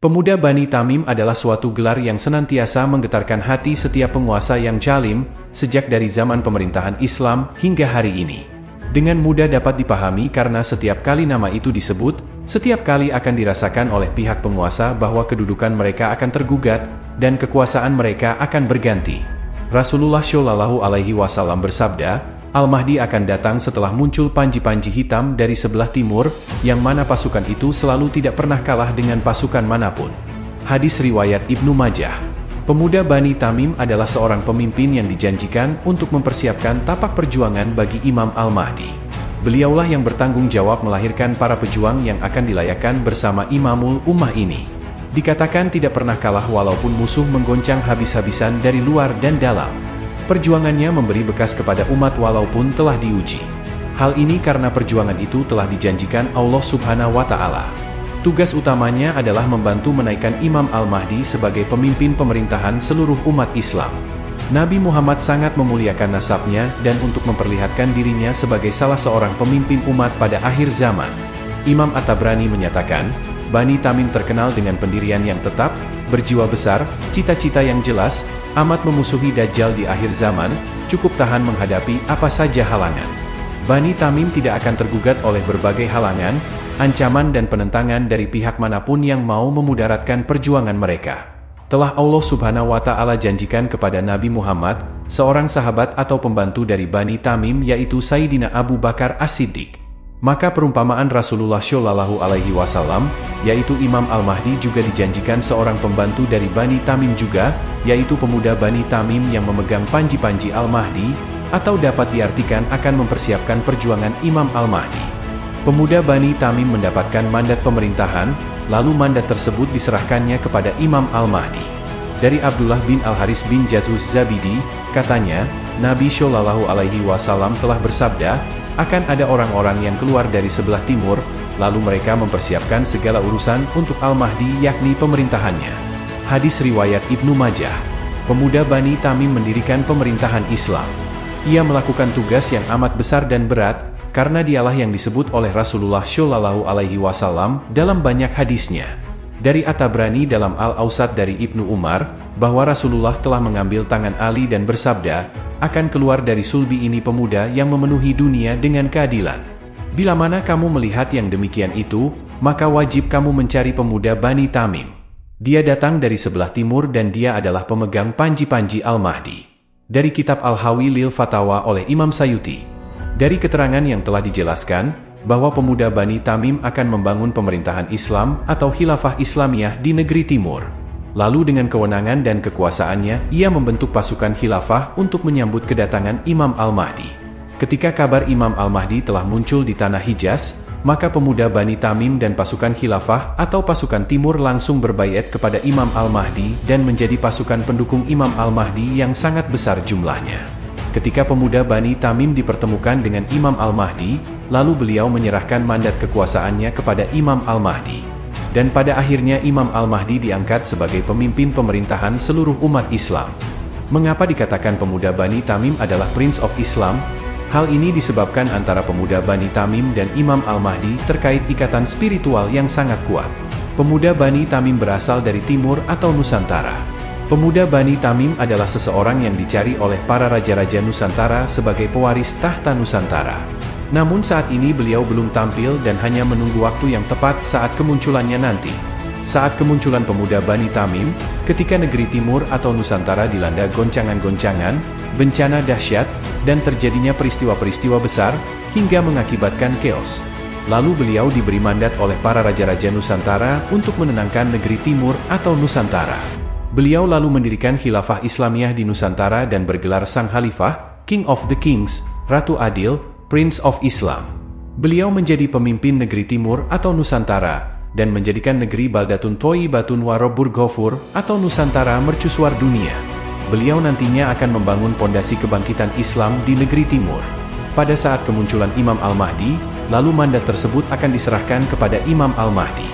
Pemuda Bani Tamim adalah suatu gelar yang senantiasa menggetarkan hati setiap penguasa yang zalim, sejak dari zaman pemerintahan Islam hingga hari ini. Dengan mudah dapat dipahami karena setiap kali nama itu disebut, setiap kali akan dirasakan oleh pihak penguasa bahwa kedudukan mereka akan tergugat, dan kekuasaan mereka akan berganti. Rasulullah Shallallahu Alaihi Wasallam bersabda, Al-Mahdi akan datang setelah muncul panji-panji hitam dari sebelah timur, yang mana pasukan itu selalu tidak pernah kalah dengan pasukan manapun. Hadis riwayat Ibnu Majah. Pemuda Bani Tamim adalah seorang pemimpin yang dijanjikan untuk mempersiapkan tapak perjuangan bagi Imam Al-Mahdi. Beliaulah yang bertanggung jawab melahirkan para pejuang yang akan dilayakkan bersama Imamul Ummah ini. Dikatakan tidak pernah kalah walaupun musuh menggoncang habis-habisan dari luar dan dalam. Perjuangannya memberi bekas kepada umat walaupun telah diuji. Hal ini karena perjuangan itu telah dijanjikan Allah Subhanahu wa Ta'ala. Tugas utamanya adalah membantu menaikkan Imam Al-Mahdi sebagai pemimpin pemerintahan seluruh umat Islam. Nabi Muhammad sangat memuliakan nasabnya dan untuk memperlihatkan dirinya sebagai salah seorang pemimpin umat pada akhir zaman. Imam At-Tabrani menyatakan, Bani Tamim terkenal dengan pendirian yang tetap, berjiwa besar, cita-cita yang jelas, amat memusuhi Dajjal di akhir zaman, cukup tahan menghadapi apa saja halangan. Bani Tamim tidak akan tergugat oleh berbagai halangan, ancaman dan penentangan dari pihak manapun yang mau memudaratkan perjuangan mereka. Telah Allah Subhanahu wa Ta'ala janjikan kepada Nabi Muhammad, seorang sahabat atau pembantu dari Bani Tamim yaitu Sayyidina Abu Bakar As-Siddiq. Maka perumpamaan Rasulullah Shallallahu Alaihi Wasallam, yaitu Imam Al-Mahdi juga dijanjikan seorang pembantu dari Bani Tamim juga, yaitu pemuda Bani Tamim yang memegang panji-panji Al-Mahdi, atau dapat diartikan akan mempersiapkan perjuangan Imam Al-Mahdi. Pemuda Bani Tamim mendapatkan mandat pemerintahan, lalu mandat tersebut diserahkannya kepada Imam Al-Mahdi. Dari Abdullah bin Al-Haris bin Jazuz Zabidi, katanya, Nabi Shallallahu Alaihi Wasallam telah bersabda, akan ada orang-orang yang keluar dari sebelah timur, lalu mereka mempersiapkan segala urusan untuk Al-Mahdi yakni pemerintahannya. Hadis riwayat Ibnu Majah. Pemuda Bani Tamim mendirikan pemerintahan Islam. Ia melakukan tugas yang amat besar dan berat, karena dialah yang disebut oleh Rasulullah Shallallahu Alaihi Wasallam dalam banyak hadisnya. Dari At-Tabrani dalam Al-Awsat dari Ibnu Umar, bahwa Rasulullah telah mengambil tangan Ali dan bersabda, akan keluar dari sulbi ini pemuda yang memenuhi dunia dengan keadilan. Bila mana kamu melihat yang demikian itu, maka wajib kamu mencari pemuda Bani Tamim. Dia datang dari sebelah timur dan dia adalah pemegang panji-panji Al-Mahdi. Dari kitab Al-Hawi lil Fatawa oleh Imam Sayuti. Dari keterangan yang telah dijelaskan, bahwa pemuda Bani Tamim akan membangun pemerintahan Islam atau khilafah Islamiyah di negeri timur. Lalu dengan kewenangan dan kekuasaannya, ia membentuk pasukan khilafah untuk menyambut kedatangan Imam Al-Mahdi. Ketika kabar Imam Al-Mahdi telah muncul di tanah Hijaz, maka pemuda Bani Tamim dan pasukan khilafah atau pasukan timur langsung berbaiat kepada Imam Al-Mahdi dan menjadi pasukan pendukung Imam Al-Mahdi yang sangat besar jumlahnya. Ketika pemuda Bani Tamim dipertemukan dengan Imam Al-Mahdi, lalu beliau menyerahkan mandat kekuasaannya kepada Imam Al-Mahdi. Dan pada akhirnya Imam Al-Mahdi diangkat sebagai pemimpin pemerintahan seluruh umat Islam. Mengapa dikatakan pemuda Bani Tamim adalah Prince of Islam? Hal ini disebabkan antara pemuda Bani Tamim dan Imam Al-Mahdi terkait ikatan spiritual yang sangat kuat. Pemuda Bani Tamim berasal dari timur atau Nusantara. Pemuda Bani Tamim adalah seseorang yang dicari oleh para raja-raja Nusantara sebagai pewaris tahta Nusantara. Namun saat ini beliau belum tampil dan hanya menunggu waktu yang tepat saat kemunculannya nanti. Saat kemunculan pemuda Bani Tamim, ketika negeri timur atau Nusantara dilanda goncangan-goncangan, bencana dahsyat, dan terjadinya peristiwa-peristiwa besar, hingga mengakibatkan chaos. Lalu beliau diberi mandat oleh para raja-raja Nusantara untuk menenangkan negeri timur atau Nusantara. Beliau lalu mendirikan khilafah Islamiyah di Nusantara dan bergelar Sang Khalifah, King of the Kings, Ratu Adil, Prince of Islam. Beliau menjadi pemimpin negeri timur atau Nusantara, dan menjadikan negeri Baldatun Thayyibatun wa Rabbul Ghafur atau Nusantara mercusuar dunia. Beliau nantinya akan membangun pondasi kebangkitan Islam di negeri timur. Pada saat kemunculan Imam Al-Mahdi, lalu mandat tersebut akan diserahkan kepada Imam Al-Mahdi.